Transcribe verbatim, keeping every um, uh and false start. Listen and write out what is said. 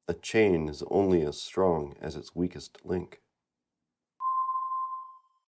A chain is only as strong as its weakest link.